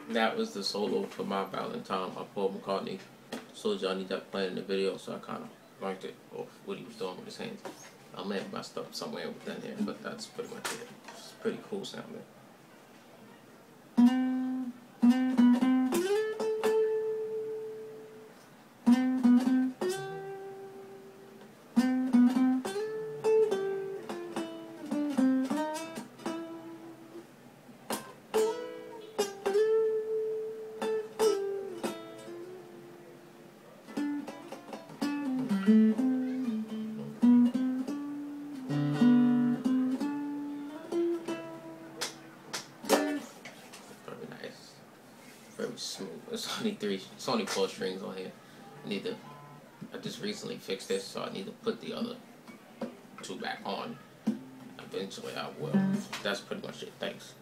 That was the solo for my Valentine by Paul McCartney. So y'all need that playing in the video, so I kind of liked it off what he was doing with his hands. I may have messed up somewhere within here, but that's pretty much it. It's pretty cool sounding. Very smooth. It's only 4 strings on here. I just recently fixed this, so I need to put the other 2 back on. Eventually I will. That's pretty much it. Thanks.